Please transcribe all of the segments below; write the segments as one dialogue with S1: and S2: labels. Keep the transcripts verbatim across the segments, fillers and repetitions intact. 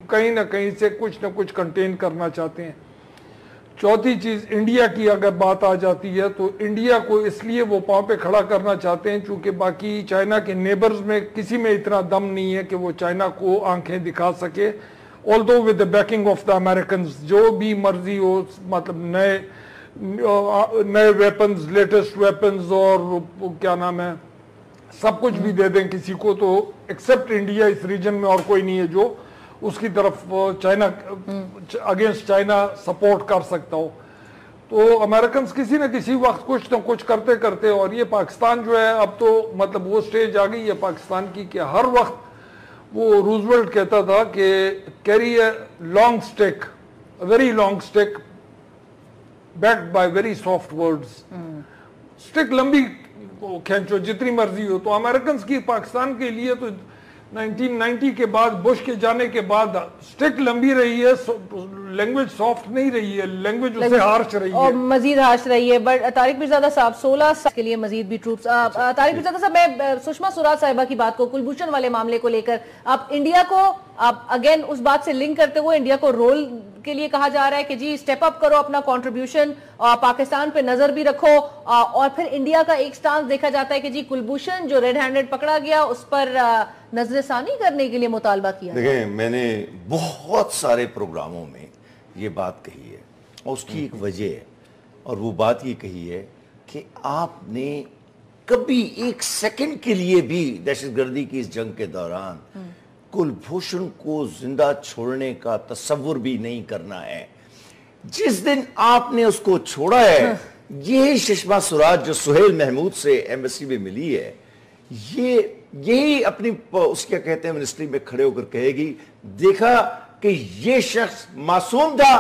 S1: کہیں نہ کہیں سے کچھ نہ کچھ کنٹین کرنا چاہتے ہیں. چوتھی چیز انڈیا کی اگر بات آ جاتی ہے تو انڈیا کو اس لیے وہ پاؤں پہ کھڑا کرنا چاہتے ہیں چونکہ باقی چائنا کے نیبرز میں کسی میں اتنا دم نہیں ہے کہ وہ چائنا کو آنکھیں دکھا سکے. although with the backing of the Americans, جو بھی مرضی ہو, مطلب نئے نئے ویپنز, لیٹسٹ ویپنز اور کیا نام ہے سب کچھ بھی دے دیں کسی کو, تو ایکسپٹ انڈیا اس ریجن میں اور کوئی نہیں ہے جو اس کی طرف چائنا اگینسٹ چائنا سپورٹ کر سکتا ہو. تو امریکنز کسی نہ کسی وقت کچھ نہ کچھ کرتے کرتے, اور یہ پاکستان جو ہے اب تو مطلب وہ سٹیج آ گئی ہے پاکستان کی کہ ہر وقت وہ روزویلٹ کہتا تھا کہ carry a long stick, very long stick backed by very soft words. Stick لمبی کھینچو جتنی مرضی ہو. تو امریکنز کی پاکستان کے لیے تو نائنٹین نائنٹی کے بعد بش کے جانے کے بعد اسٹیک لمبی رہی ہے, لینگویج سافٹ نہیں رہی ہے, لینگویج اسے ہارش رہی ہے
S2: اور مزید ہارش رہی ہے. بٹ طارق پیرزادہ صاحب سولہ سال کے لیے مزید بھی ٹروپس. طارق پیرزادہ صاحب میں سشما سوراج صاحبہ کی بات کو, کلبھوشن والے معاملے کو لے کر آپ انڈیا کو آپ اگین اس بات سے لنک کرتے ہوئے انڈیا کو رول کے لیے کہا جا رہا ہے کہ جی سٹیپ اپ کرو اپنا کنٹریبیوشن, پاکستان پہ نظر بھی رکھو, اور پھر انڈیا کا ایک سٹانس دیکھا جاتا ہے کہ جی کلبھوشن جو ریڈ ہینڈڈ پکڑا گیا اس پر نظر ثانی کرنے کے لیے مطالبہ کیا.
S3: دیکھیں میں نے بہت سارے پروگراموں میں یہ بات کہی ہے اور اس کی ایک وجہ ہے, اور وہ بات یہ کہی ہے کہ آپ نے کبھی ایک سیکنڈ کے لیے بھی دہشت گردی کی اس جنگ کے دوران کلبھوشن کو زندہ چھوڑنے کا تصور بھی نہیں کرنا ہے. جس دن آپ نے اس کو چھوڑا ہے, یہی سشما سوراج جو سہیل محمود سے ایمبیسی میں ملی ہے, یہ یہی اپنی اس کیا کہتے ہیں منسٹری میں کھڑے ہو کر کہے گی دیکھا کہ یہ شخص معصوم تھا,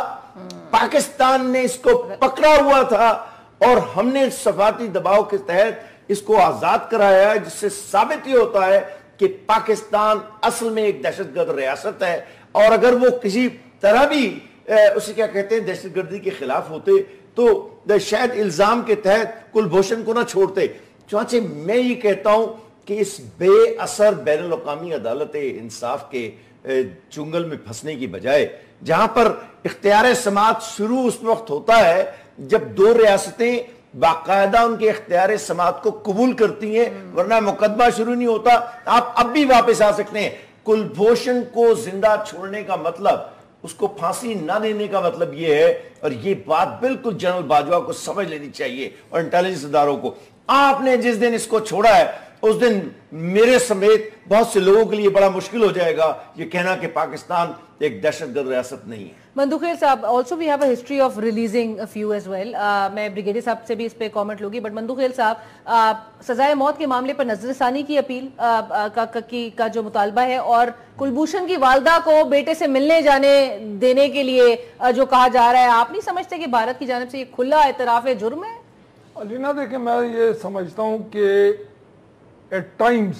S3: پاکستان نے اس کو پکڑا ہوا تھا اور ہم نے سفارتی دباؤ کے تحت اس کو آزاد کرایا ہے, جس سے ثابت یہ ہوتا ہے کہ پاکستان اصل میں ایک دہشت گرد ریاست ہے. اور اگر وہ کسی طرح بھی اسے کیا کہتے ہیں دہشت گردی کے خلاف ہوتے تو شاید الزام کے تحت کلبھوشن کو نہ چھوڑتے. چنانچہ میں یہ کہتا ہوں کہ اس بے اثر بین الاقوامی عدالت انصاف کے چنگل میں پھنسنے کی بجائے, جہاں پر اختیار سماعت شروع اس وقت ہوتا ہے جب دو ریاستیں باقاعدہ ان کے اختیار سماعت کو قبول کرتی ہیں, ورنہ مقدمہ شروع نہیں ہوتا. آپ اب بھی واپس آ سکتے ہیں. کلبھوشن کو زندہ چھوڑنے کا مطلب, اس کو پھانسی نہ دینے کا مطلب یہ ہے, اور یہ بات بالکل جنرل باجوہ کو سمجھ لینی چاہیے اور انٹیلیجنس اداروں کو. آپ نے جس دن اس کو چھوڑا ہے اس دن میرے سمیت بہت سے لوگوں کے لیے بڑا مشکل ہو جائے گا یہ کہنا کہ پاکستان ایک دہشت گرد ریاست نہیں ہے.
S2: مندوخیل صاحب, also we have a history of releasing a few as well. میں بریگیڈیئر صاحب سے بھی اس پہ کامنٹ لوں گی, بٹ مندوخیل صاحب سزائے موت کے معاملے پر نظر ثانی کی اپیل کا جو مطالبہ ہے, اور کلبھوشن کی والدہ کو بیٹے سے ملنے جانے دینے کے لیے جو کہا جا رہا ہے, آپ نہیں سمجھتے کہ بھارت کی جانب سے یہ کھلا اعتراف جرم ہے؟
S1: علینا دیکھیں, میں یہ سمجھتا ہوں کہ at times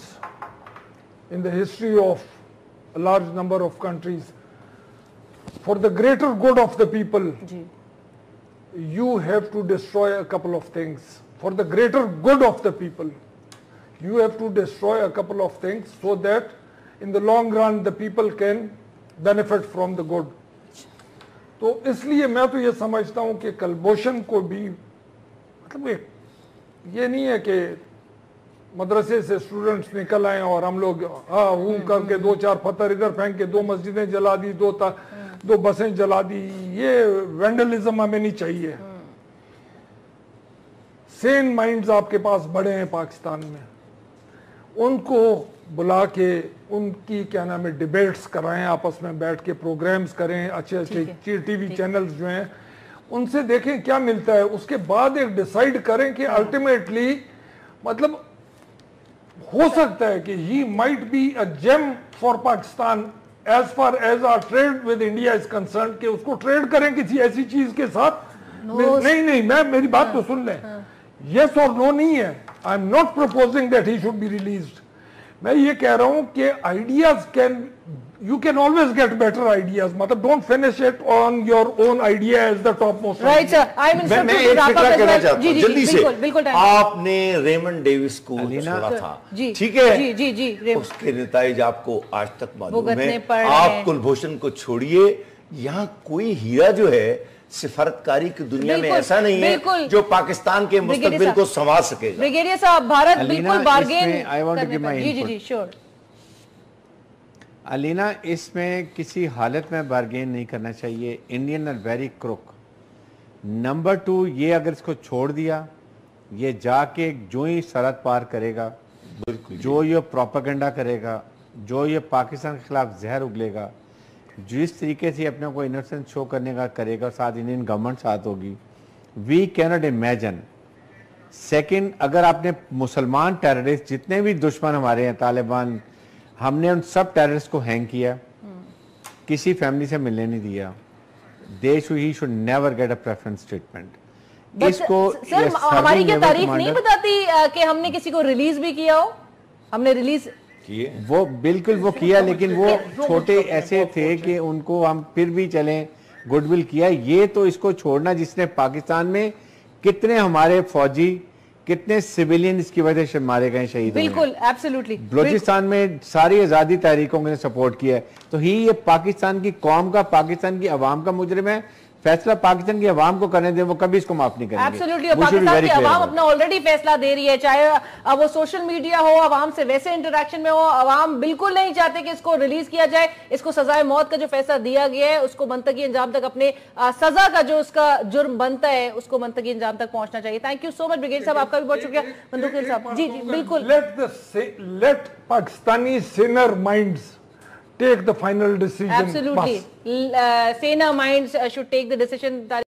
S1: in the history of a large number of countries, for the greater good of the people, you have to destroy a couple of things. For the greater good of the people, you have to destroy a couple of things so that in the long run the people can benefit from the good. تو اس لیے میں تو یہ سمجھتا ہوں کہ کلبھوشن کو بھی مطلب یہ نہیں ہے کہ مدرسے سے اسٹوڈنٹس نکل آئے اور ہم لوگ ہاں ہوں کر کے دو چار پتھر ادھر پھینک کے دو مسجدیں جلا دی, دو تا دو بسیں جلا دی. یہ وینڈلزم ہمیں نہیں چاہیے. سین مائنڈز آپ کے پاس بڑے ہیں پاکستان میں, ان کو بلا کے ان کی کیا نام ہے ڈیبیٹس کرائیں, آپس میں بیٹھ کے پروگرامز کریں, اچھے اچھے ٹی وی چینلز جو ہیں ان سے دیکھیں کیا ملتا ہے, اس کے بعد ایک ڈیسائیڈ کریں کہ الٹیمیٹلی مطلب ہو سکتا ہے کہ he might be a gem for Pakistan as far as our trade with India is concerned, کہ اس کو ٹریڈ کریں کسی ایسی چیز کے ساتھ. نہیں نہیں میں میری بات تو سن لیں, yes or no نہیں ہے. I am not proposing that he should be released. میں یہ کہہ رہا ہوں کہ ideas can you can always get better ideas. مطلب don't finish it on your own idea as the top most.
S2: Right sir. I'm
S3: میں میں ایک فکرہ کہنا چاہتا ہوں جلدی سے.
S2: بالکل
S3: آپ نے ریمنڈ ڈیوس کو چھوڑا تھا, ٹھیک ہے,
S2: جی جی جی,
S3: اس کے نتائج آپ کو آج تک معلوم ہے. آپ کلبھوشن کو چھوڑیے, یہاں کوئی ہیرا جو ہے سفارتکاری کی دنیا میں ایسا نہیں ہے جو پاکستان کے مستقبل کو سنوار سکے گا.
S2: بریگیڈیئر صاحب, بھارت بالکل بارگین کرنے پر. جی جی جی شور.
S4: علینا, اس میں کسی حالت میں بارگین نہیں کرنا چاہیے. Indian are very crook. Number two, یہ اگر اس کو چھوڑ دیا, یہ جا کے جو ہی سرحد پار کرے گا, جو یہ پروپیگنڈا کرے گا, جو یہ پاکستان کے خلاف زہر اگلے گا, جس طریقے سے اپنے کو انوسنس شو کرنے کا کرے گا, ساتھ انڈین گورنمنٹ ساتھ ہوگی, وی کینٹ امیجن. سیکنڈ, اگر آپ نے مسلمان ٹیررسٹ جتنے بھی دشمن ہمارے ہیں, طالبان, ہم نے ان سب ٹیررسٹ کو ہینگ کیا, کسی فیملی سے ملنے نہیں دیا. They show he should never get a preference treatment. اس کو
S2: سر ہماری کیا تاریخ نہیں بتاتی کہ ہم نے کسی کو ریلیز بھی کیا ہو؟ ہم نے ریلیز
S4: وہ بالکل وہ کیا, لیکن وہ چھوٹے ایسے تھے کہ ان کو ہم پھر بھی چلیں گڈ ول کیا. یہ تو اس کو چھوڑنا جس نے پاکستان میں کتنے ہمارے فوجی, کتنے سویلین اس کی وجہ سے مارے گئے, شہید ہوئے.
S2: بالکل ایبسلیوٹلی.
S4: بلوچستان میں ساری آزادی تحریکوں نے سپورٹ کیا ہے, تو ہی یہ پاکستان کی قوم کا, پاکستان کی عوام کا مجرم ہے. فیصلہ پاکستان کی عوام کو کرنے دیں, وہ کبھی اس کو معاف نہیں کریں گے.
S2: ایبسلیوٹلی. پاکستان کی عوام اپنا آلریڈی فیصلہ دے رہی ہے, چاہے وہ سوشل میڈیا ہو, عوام سے ویسے انٹریکشن میں ہو. عوام بالکل نہیں چاہتے کہ اس کو ریلیز کیا جائے. اس کو سزائے موت کا جو فیصلہ دیا گیا ہے, اس کو منطقی انجام تک, اپنے سزا کا جو اس کا جرم بنتا ہے, اس کو منطقی انجام تک پہنچنا چاہیے. Thank you so much brigadier صاحب, آپ کا بھی بہت شکریہ. مندوقیل صاحب جی جی بالکل.
S1: Let Pakistani senior minds take the final decision.
S2: Absolutely. Uh, saner minds uh, should take the decision.